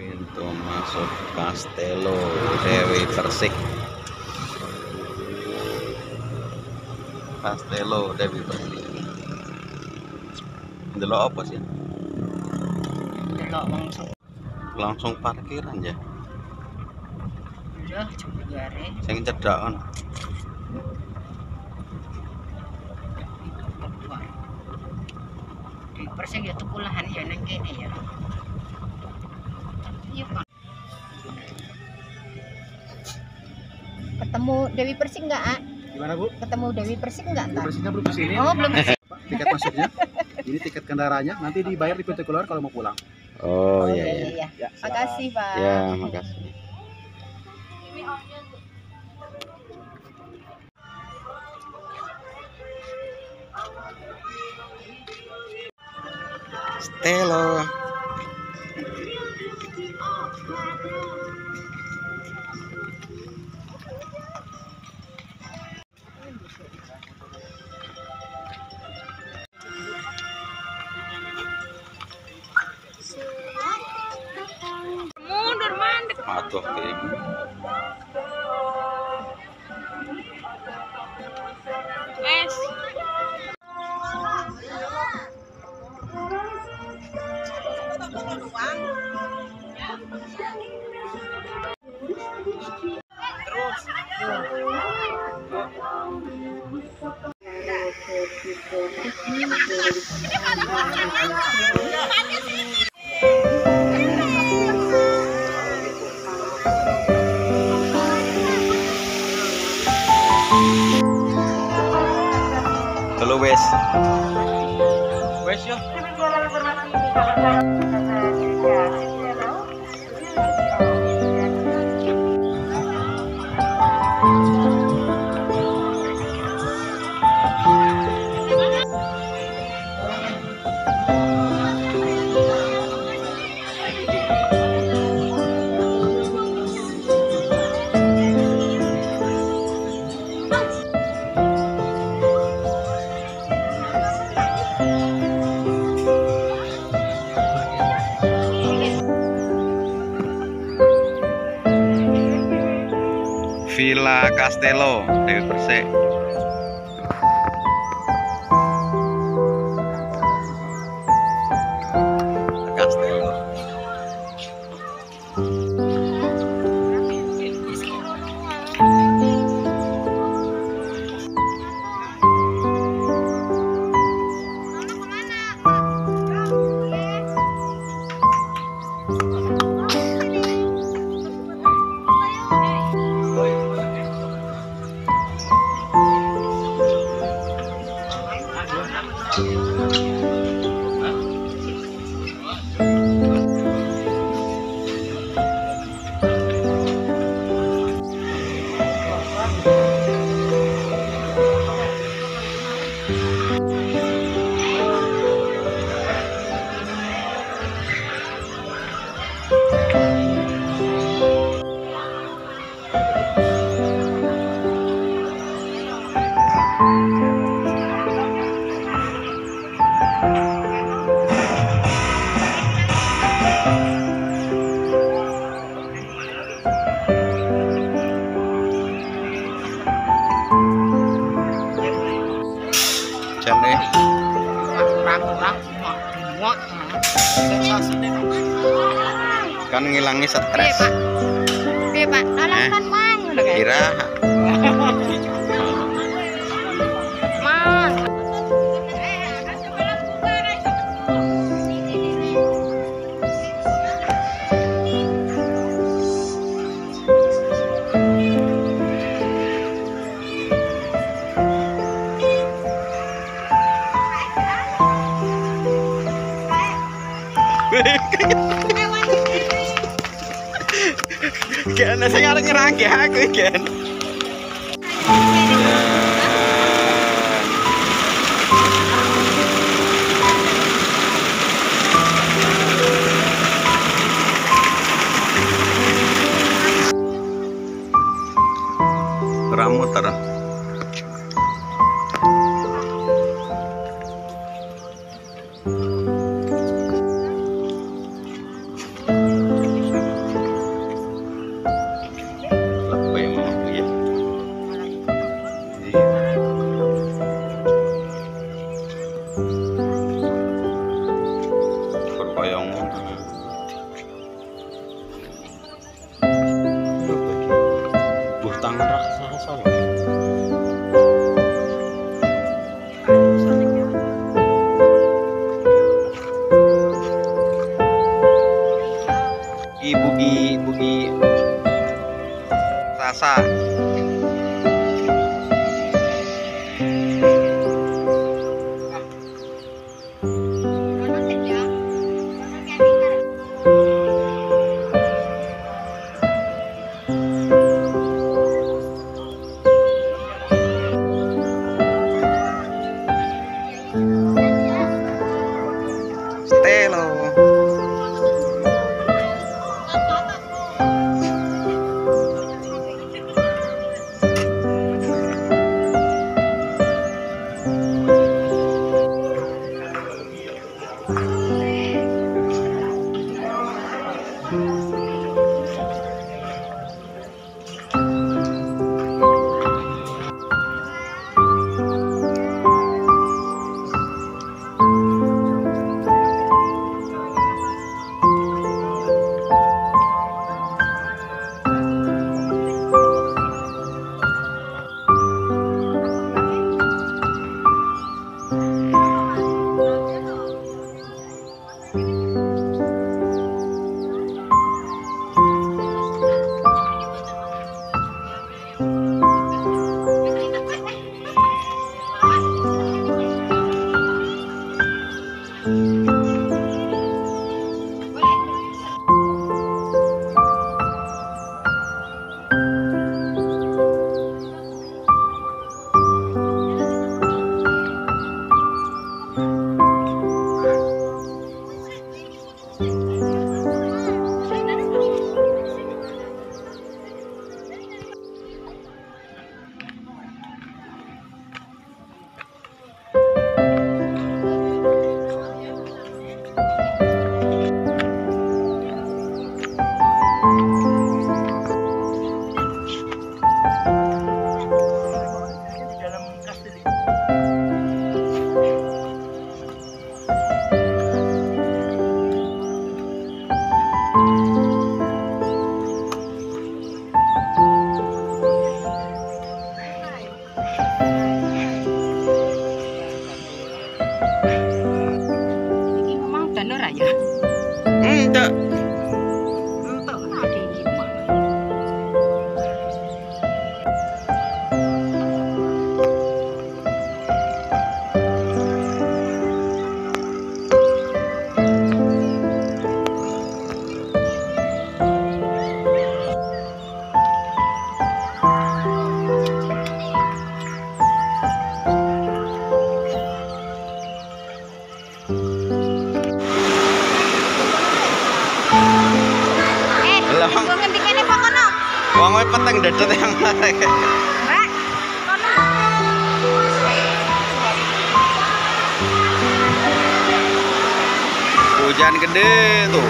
Pintu masuk Castello Dewi Persik. Castello Dewi Persik. Delok apa sih? Delok Langsung parkiran ya. udah coba jare. Sing cedhak kan. Di Persik ya tuku lahan ya nang kene ya. Iya, Pak. Ketemu Dewi Persik enggak, A? Gimana, Bu? Ketemu Dewi Persik enggak, Kak? Persisnya belum kesini. Oh, belum. Tiket masuknya. Ini tiket kendaraannya. Nanti dibayar di pintu keluar kalau mau pulang. Oh iya iya. Iya. Ya, Makasih, Pak. Ya, makasih. Stelo. Mundur mandek. Atuh tim. Wes. Halo wes. Wes yo. Villa Castello Dewi Persik. Castello. Jane kan ngilangi stres. Piye, Pak? Tolong kan, Mang. Ngono kae. Kira Mang. Kan saya arep ngerangke aku kan. Ramuter. bugi Sasa. Stelo. Enggak. Kok ngendikane kok kono? Wong kowe peteng dedet yang arek. Mbak, kono. Hujan gede tuh.